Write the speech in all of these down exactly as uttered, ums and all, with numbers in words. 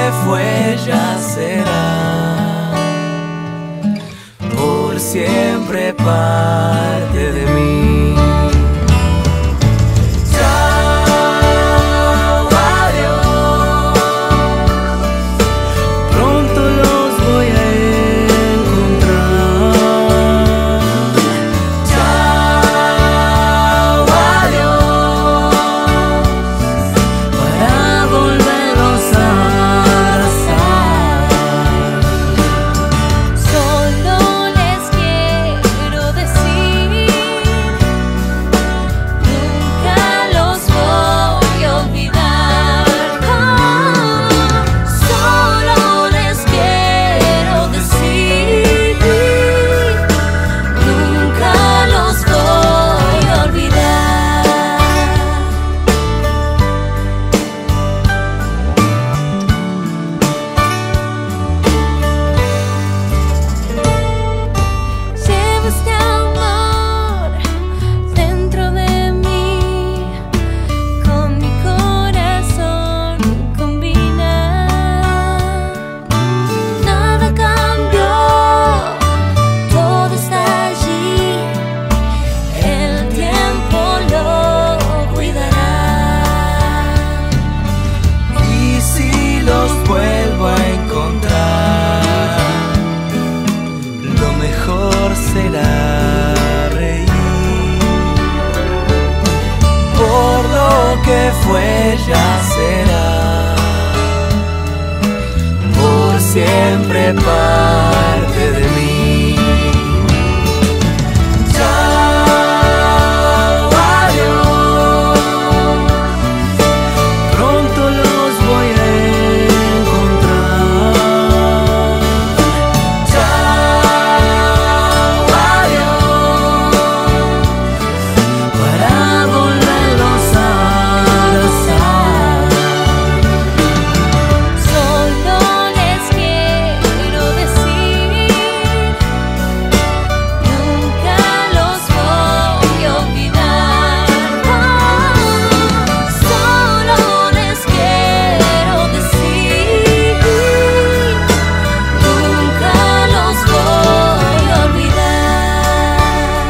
que fue ya será por siempre parte de mí. Chao, adiós, pronto los voy a encontrar. Chao, adiós, para volverlos a abrazar. Solo les quiero decir, nunca los voy a olvidar. Ah, solo les quiero decir, nunca los voy a olvidar. Llevo este amor dentro de mí, con mi corazón combina. Nada cambió, todo está allí, el tiempo lo cuidará. Y si los vuelvo a encontrar, lo mejor será reír. Por lo que fue ya será por siempre parte de mí. Chao, adiós, pronto los voy a encontrar. Chao, adiós, para volverlos a abrazar. Solo les quiero decir, nunca los voy a olvidar. Ah, solo les quiero decir, nunca los voy a olvidar.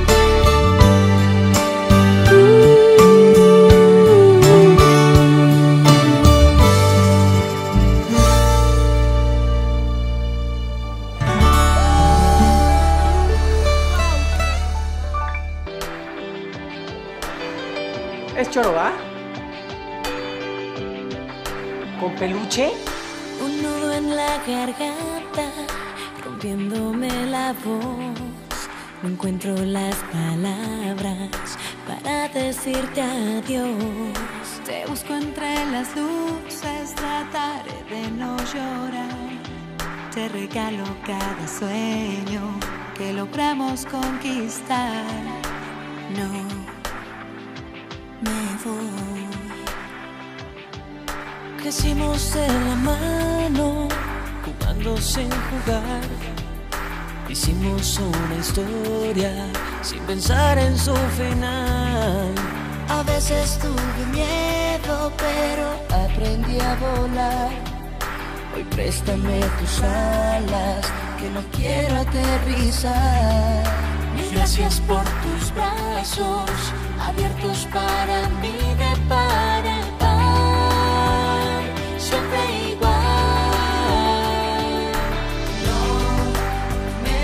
¿Es chorobá? ¿Con peluche? Un nudo en la garganta, rompiéndome la voz. No encuentro las palabras para decirte adiós. Te busco entre las luces, trataré de no llorar. Te regalo cada sueño que logramos conquistar. No me voy. Crecimos de la mano, jugando sin jugar. Hicimos una historia sin pensar en su final. A veces tuve miedo, pero aprendí a volar. Hoy préstame tus alas, que no quiero aterrizar. Mil gracias por tus brazos, abiertos para mí de par en par, siempre igual. No me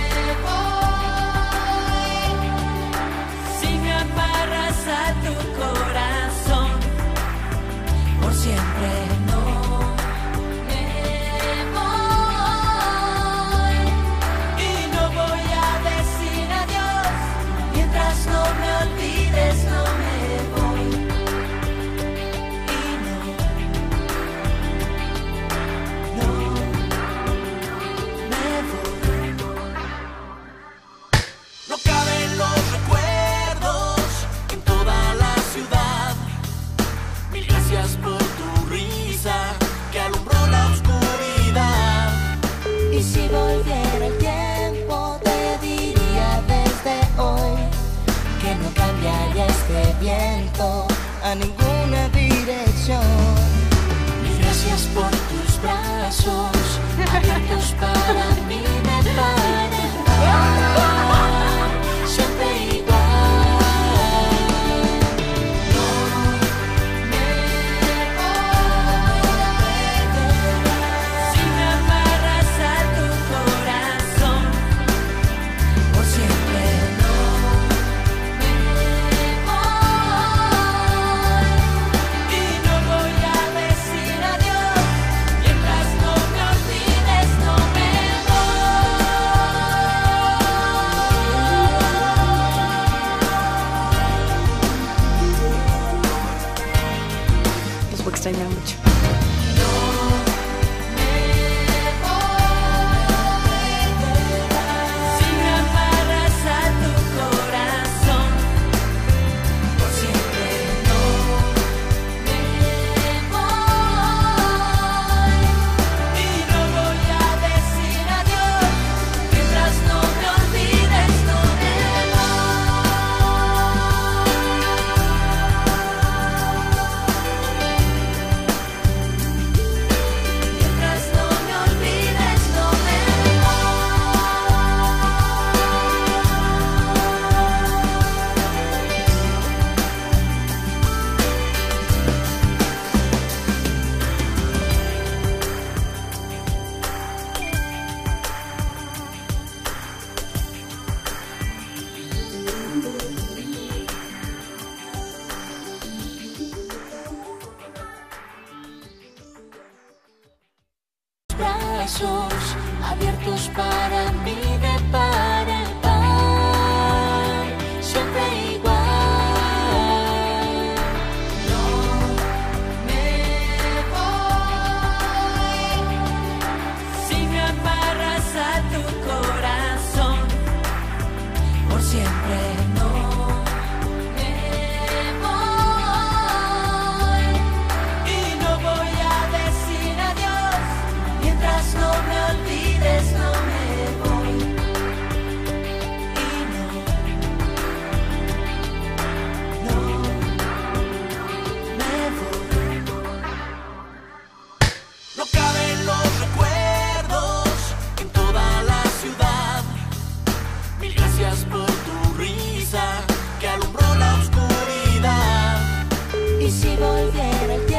voy, si me amarras a tu corazón, por siempre. No me voy, y no voy a decir adiós mientras no me olvides. No me voy, y no, no me voy. No caben los recuerdos en toda la ciudad. Mil gracias por tu risa que alumbró la oscuridad. Y si volviera el tiempo, te diría desde hoy que no cambiaría este viento a ninguna dirección. Mil gracias por tu voy a extrañar mucho. Brazos abiertos para mí de par en par, siempre igual. No me voy si me amarras a tu corazón por siempre. No me voy y no voy a decir adiós. Mientras no me olvides, no me voy. Y no, no me voy. No caben los recuerdos en toda la ciudad. Mil gracias por tu risa que alumbró la oscuridad. Y si volviera el tiempo